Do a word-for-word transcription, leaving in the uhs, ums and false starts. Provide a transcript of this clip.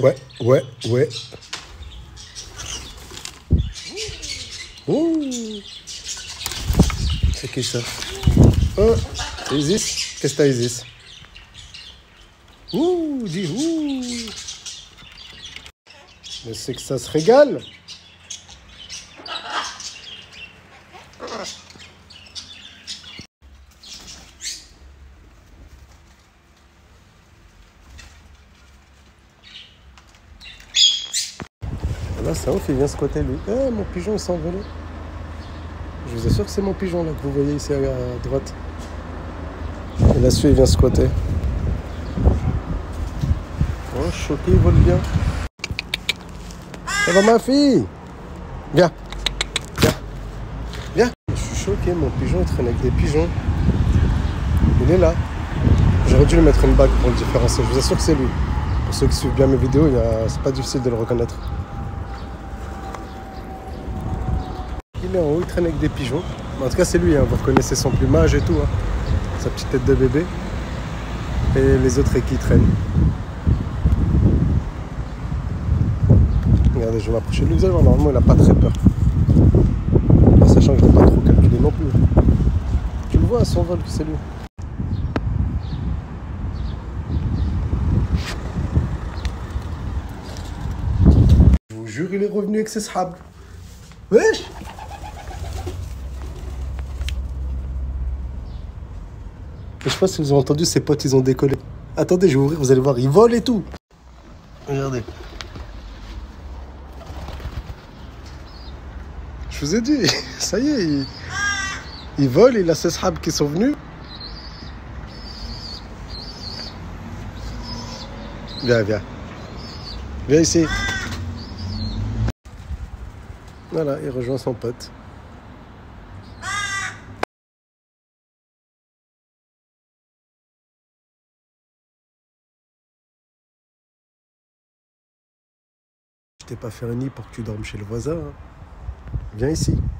Ouais, ouais, ouais. Ouh. C'est qui ça? Oh, c'est Isis. Qu'est-ce que t'as, Isis? Ouh, dis ouh. Mais c'est que ça se régale. Là, c'est ouf, il vient squatter lui. Eh, mon pigeon, il s'est envolé. Je vous assure que c'est mon pigeon là que vous voyez ici à droite. Et là-dessus, il vient squatter. Oh, choqué, il vole bien. Ça va, ma fille? Viens. Viens. Viens. Je suis choqué, mon pigeon, il traîne avec des pigeons. Il est là. J'aurais dû lui mettre une bague pour le différencier. Je vous assure que c'est lui. Pour ceux qui suivent bien mes vidéos, il a... c'est pas difficile de le reconnaître. Il est en haut, il traîne avec des pigeons. En tout cas, c'est lui, hein. Vous reconnaissez son plumage et tout. Hein. Sa petite tête de bébé. Et les autres qui traînent. Regardez, je vais m'approcher de lui. Vous allez voir, normalement, il n'a pas très peur. En sachant que je ne l'ai pas trop calculé non plus. Tu le vois à son vol que c'est lui. Je vous jure, il est revenu avec ses sables. Wesh! Je sais pas si vous avez entendu, ses potes, ils ont décollé. Attendez, je vais ouvrir, vous allez voir, ils volent et tout. Regardez. Je vous ai dit, ça y est, il, il vole, il a ses sables qui sont venus. Viens, viens. Viens ici. Voilà, il rejoint son pote. Je t'ai pas fait un nid pour que tu dormes chez le voisin. Hein. Viens ici.